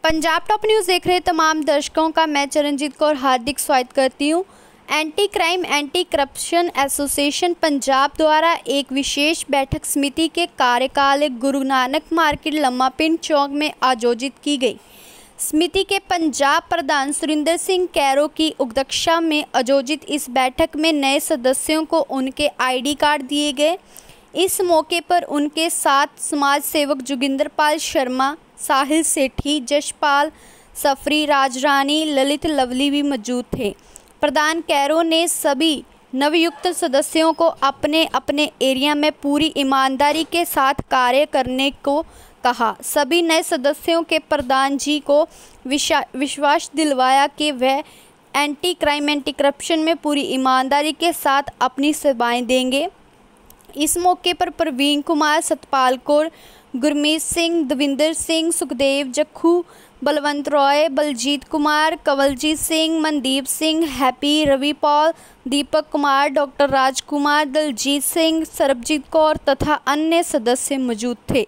Punjab top news देख रहे तमाम दर्शकों का मैं चरणजीत कौर हार्दिक स्वागत करती हूँ। Anti crime anti corruption association Punjab द्वारा एक विशेष बैठक समिति के कार्यकाल गुरु नानक मार्केट लम्मा पिंड चौक में आयोजित की गई। समिति के पंजाब प्रधान सुरिंदर सिंह कैरो की अध्यक्षता में आयोजित इस बैठक में नए सदस्यों को उनके ID कार्ड दिए गए। इस मौके पर उनके साथ समाज सेवक जोगिंदरपाल शर्मा, साहिल सेठी, जशपाल सफरी, राजरानी, ललित लवली भी मौजूद थे। प्रधान कैरो ने सभी नवयुक्त सदस्यों को अपने अपने एरिया में पूरी ईमानदारी के साथ कार्य करने को कहा। सभी नए सदस्यों के प्रधान जी को विश्वास दिलवाया कि वह एंटी क्राइम एंटी करप्शन में पूरी ईमानदारी के साथ अपनी सेवाएं देंगे। इस मौके पर प्रवीण कुमार, सतपाल कौर, गुरमीत सिंह, दविंदर सिंह, सुखदेव, जखू, बलवंत रॉय, बलजीत कुमार, कंवलजीत सिंह, मनदीप सिंह, हैप्पी, रवि पॉल, दीपक कुमार, डॉक्टर राजकुमार, दलजीत सिंह, सरबजीत कौर तथा अन्य सदस्य मौजूद थे।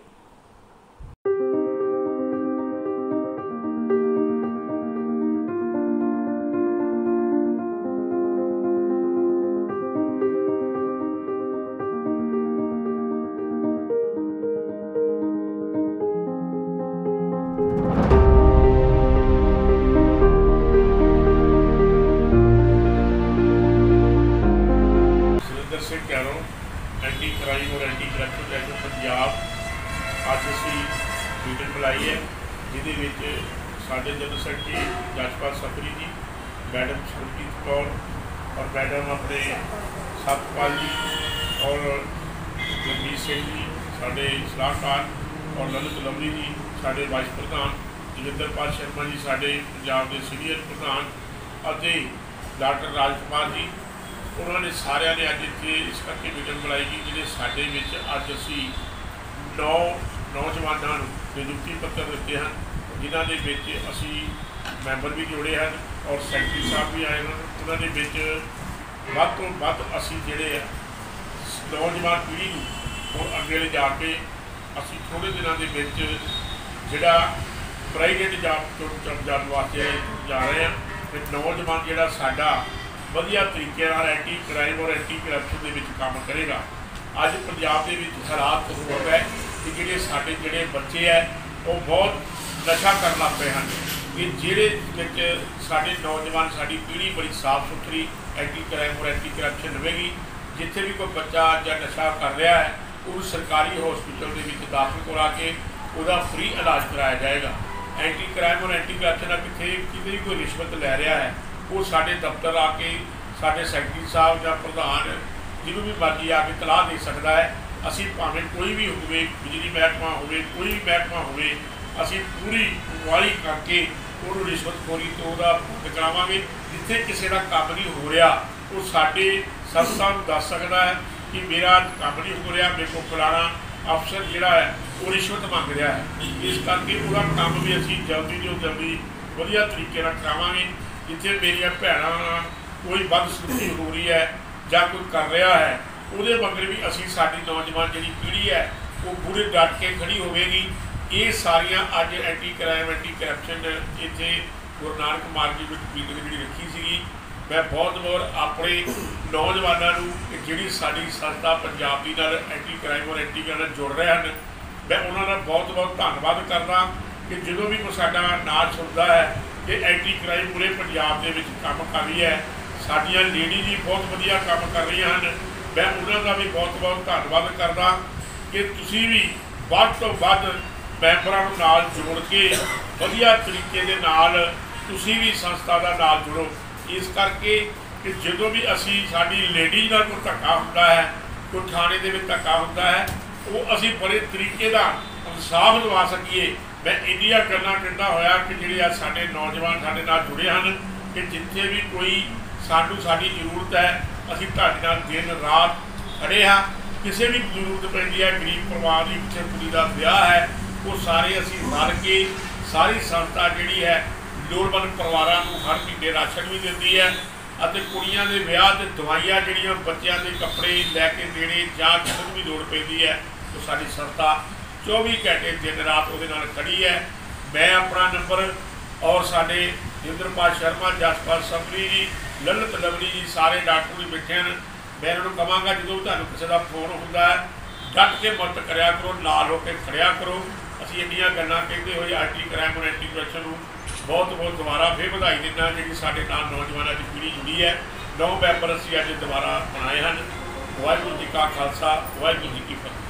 सिंह कैरो एंटी क्राइम और एंटी करप्शन एक्ट पंजाब अज असी मीटिंग बुलाई है, जिहदे साडे जनरल सैकटरी जशपाल सफरी जी, मैडम सरबजीत कौर और मैडम अपने सतपाल जी और गुरमीत सिंह जी साडे सलाहकार और ललित लवली जी साडे वाइस प्रधान, जोगिंदरपाल शर्मा जी साडे पंजाब के सीनियर प्रधान और डॉक्टर राजकुमार जी, उन्होंने सारिया ने अज इतने इस करके मीटिंग बुलाई कि जिन्हें साढ़े अज असी 9 नौजवानों नियुक्ति पत्र दिते हैं, जिन्होंने असी मैंबर भी जोड़े हैं और सैकटरी साहब भी आए हैं। उन्होंने वध तो वध असी जोड़े नौजवान पीढ़ी और अगे ले जाके असी थोड़े दिनों के जोड़ा प्राइवेट जॉब वास्ते जा रहे हैं। नौजवान जोड़ा साडा वधिया तरीके एंटी क्राइम और एंटी करप्शन के काम करेगा। अज पंजाब के हालात हो है कि जोड़े साडे जोड़े बच्चे है वो बहुत नशा कर लग पे हैं कि जिहड़े साडे नौजवान साडी पीढ़ी बड़ी साफ सुथरी एंटी क्राइम और एंटी करप्शन रहेगी। जिथे भी कोई बच्चा या नशा कर रहा है उस सरकारी हॉस्पिटल के दाखिल करा के उसका फ्री इलाज कराया जाएगा। एंटी क्राइम और एंटी करप्शन कितने भी कोई रिश्वत लै रहा है वो साडे दफ्तर आके साडे सैकटरी साहब या प्रधान जिन्हों भी मर्जी आके तलाह दे सकता है। असी भावें कोई भी होवे, बिजली महकमा होवे, कोई भी महकमा होवे, असी पूरी इंक्वायरी करके उन्होंने रिश्वतखोरी तो बंद करावांगे। जिथे किसी का काम नहीं हो रहा वो साडे संस्था नूं दस सकता है कि मेरा काम नहीं हो रहा, मेरे को फलाना अफसर जिहड़ा है वो रिश्वत मंग रहा है। इस करके पूरा काम भी असी जल्दी तो जल्दी वधिया तरीके नाल करावांगे। जिथे मेरिया भैन कोई बदसलूकी हो रही है या कोई कर रहा है वो मगर भी असी साडी नौजवान जी पीढ़ी है वो पूरे डट के खड़ी होगी। ये सारिया अज एंटी क्राइम एंटी करप्शन इतने गुरु नानक मार्केट में मीटिंग जी रखी सी। मैं बहुत अपने नौजवानों जी साडी संस्था पंजाब दी नाल एंटी क्राइम और एंटी करप्शन जुड़ रहे हैं, मैं उन्होंने बहुत धन्यवाद करदा कि जो भी कोई साडा नाम सुनता है कि एंटी क्राइम पूरे पंजाब के काम कर रही है। साडियां लेडी जी बहुत वधिया काम कर रही हैं, मैं उन्होंने भी बहुत धन्यवाद करदा कि तुसी भी वध तो वध मैंबरां नूं नाल जोड़ के वधिया तरीके दे नाल तुसी भी संस्था दा नाल जुड़ो। इस करके कि जो भी असी साडी लेडी नाल कोई धक्का हुंदा है, कोई थाने दे विच धक्का हुंदा है, वो असी बड़े तरीके दा इंसाफ दवा सकीए। मैं इंडिया गल्लां कहना होया कि जिहड़े साडे नौजवान साडे नाल जुड़े हैं कि जिथे भी कोई सानू साडी जरूरत है असी तुहाडे नाल दिन रात खड़े हाँ। किसी भी जरूरत पैंदी है, गरीब परिवार की पिछे कुड़ी का ब्याह है, वो सारे असी रल के सारी संस्था जिहड़ी है लोड़वंद परिवारों को हर महीने राशन भी दिंदी है। कुड़ियां दे ब्याह ते दवाइयां जिहड़ियां बच्चों के कपड़े लैके देने जां जिन्हों भी लोड़ पैंदी है तो साडी संस्था 24 घंटे दिन रात वो खड़ी है। मैं अपना नंबर और साडे इंद्रपाल शर्मा, जसपाल सफरी जी, ललित लवली जी, सारे डॉक्टर भी बैठे हैं। मैं इन्होंने कहांगा जो तुहानूं किसी का फोन होंदा है डट के मदद करया करो, नाल होकर खड़िया करो। असीं इंनियां गल्लां कहते हुए एंटी क्राइम और एंटी करप्शन नूं बहुत बहुत दोबारा फिर बधाई दिंदा जी साडे नाल नौजवानों की पीढ़ी जुड़ी है। 9 मैंबर असीं अज दोबारा बनाए हैं। वाहिगुरू जी का खालसा, वाहिगुरू जी की फतेह।